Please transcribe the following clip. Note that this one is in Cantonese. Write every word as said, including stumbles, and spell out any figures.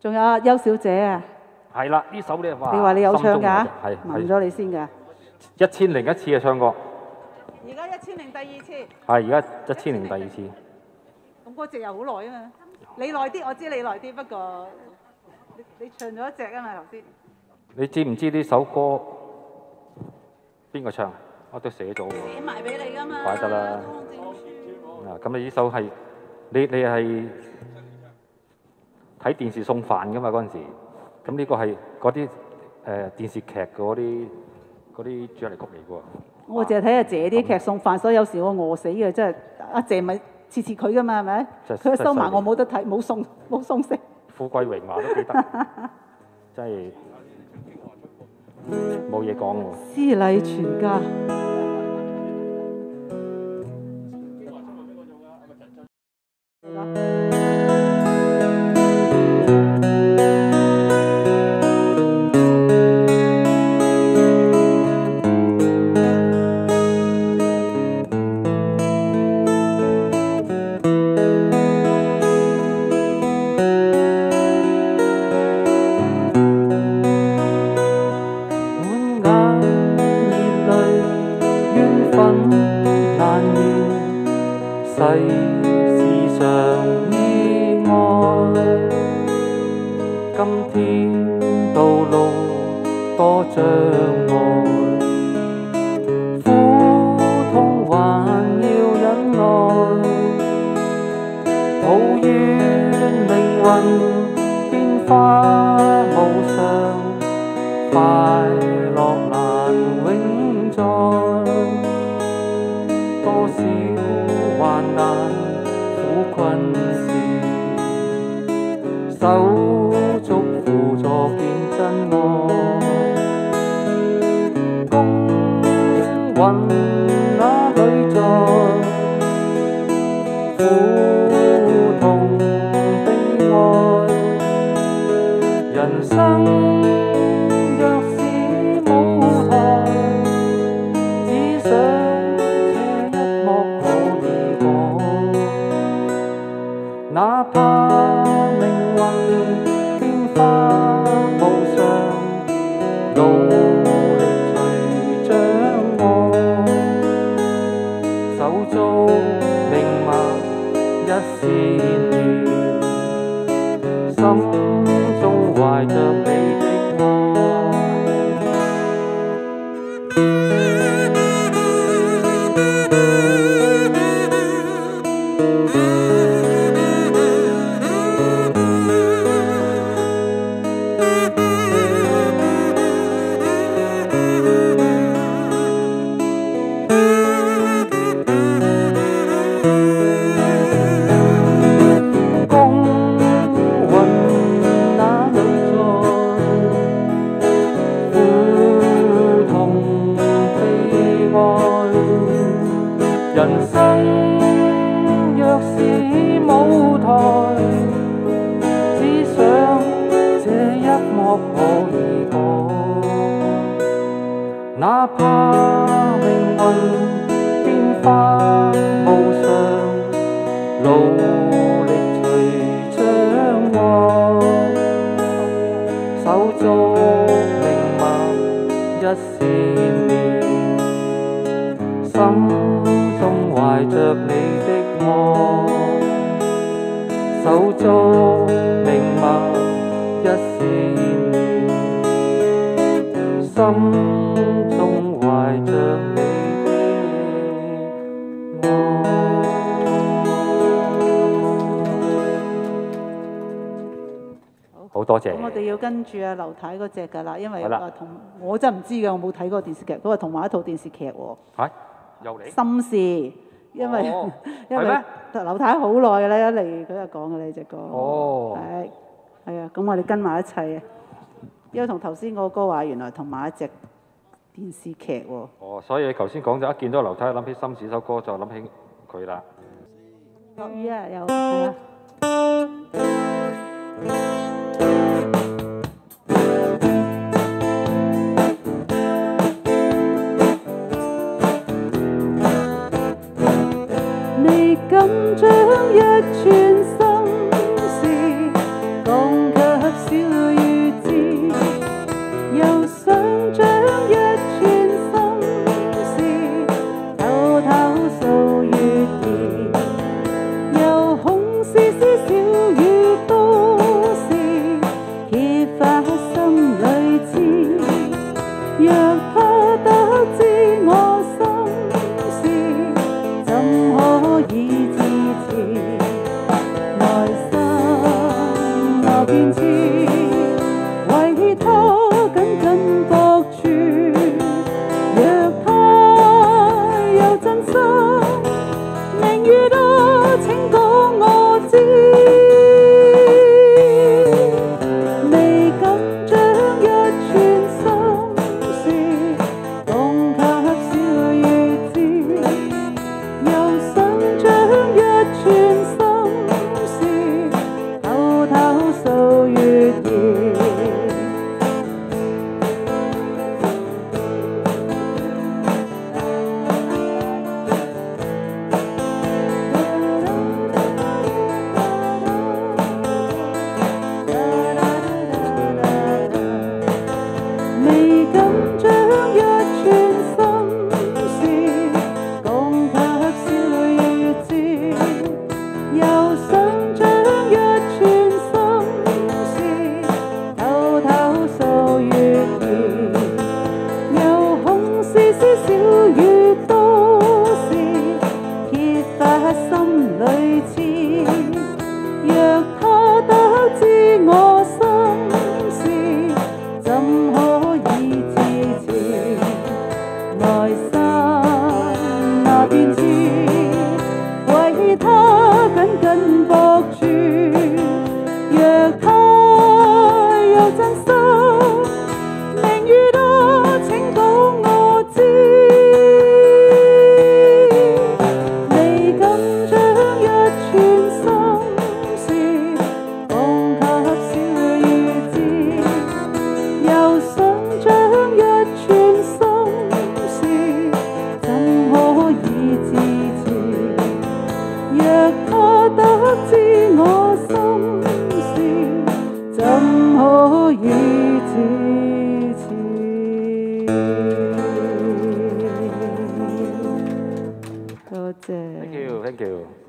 仲有啊，邱小姐啊， 係啦，呢首咧話你話你有唱㗎？ 係問咗你先㗎。 一千零一次嘅唱過。 而家一千零第二次。 係而家一千零第二次。 咁嗰隻又好耐啊嘛，你耐啲，我知你耐啲，不過你你唱咗一隻啊嘛頭先。 你知唔知呢首歌邊個唱？我都寫咗喎。 寫埋俾你㗎嘛。 怪得啦。嗱，咁你呢首係你你係睇電視送飯㗎嘛嗰陣時，咁呢個係嗰啲誒電視劇嗰啲嗰啲主題曲嚟㗎喎。 我淨係睇阿姐啲劇送飯，所以有時我餓死嘅，真係阿姐咪次次佢㗎嘛，係咪？佢收埋我冇得睇，冇餸冇餸食。 富貴榮華都記得，真係冇嘢講喎。 詩禮全家。 好多謝。 咁我哋要跟住阿劉太嗰隻㗎啦，因為話同我真係唔知嘅，我冇睇過電視劇，佢話同埋一套電視劇喎。 嚇，又嚟？ 心事，因為因為劉太好耐嘅咧，一嚟佢就講嘅呢隻歌。 哦。 係係啊，咁我哋跟埋一齊啊，因為同頭先嗰個歌話原來同埋一隻電視劇喎。 哦，所以你頭先講咗一見到劉太諗起心事首歌，就諗起佢啦。 落雨啊，又係啊。你緊張一串心事，講給小雨知，又想將一串心事偷偷訴月兒，又恐絲絲小雨多事揭發心裏知，若他得知我心事，怎可以自持？內心那片痴，為他緊緊搏住。若他有真心，明與多，請講我知。未敢將一串心事講給小雨知，又想將一串心事偷偷訴月兒。未敢將一串心事講給小雨知，又想將一串心事偷偷訴月兒，又恐絲絲小雨多事揭發心裏知，若他得知我心事，怎可以自持？內心那片痴，為他緊緊搏住。若他有真心，明與多，請講我知。未敢將一串心事講給小雨知，又想將一串心事怎可以自持？若他得知我心事，怎可以自持？多謝。 Thank you, thank you。